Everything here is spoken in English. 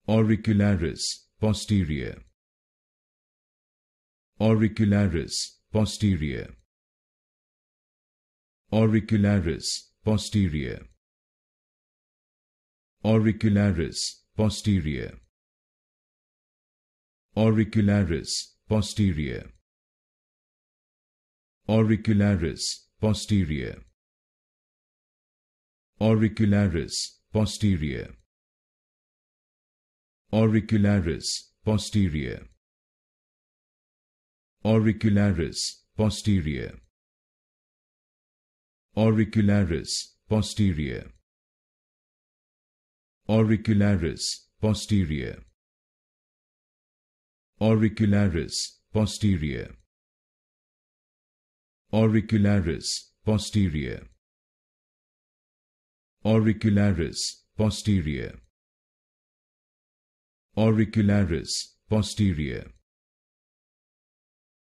Auricularis Posterior. Auricularis Posterior. Auricularis Posterior. Auricularis Posterior. Auricularis Posterior. Auricularis Posterior. Auricularis Posterior. Auricularis Posterior. Auricularis Posterior. Auricularis Posterior. Auricularis Posterior. Auricularis Posterior. Auricularis Posterior. Auricularis Posterior. Auricularis Posterior.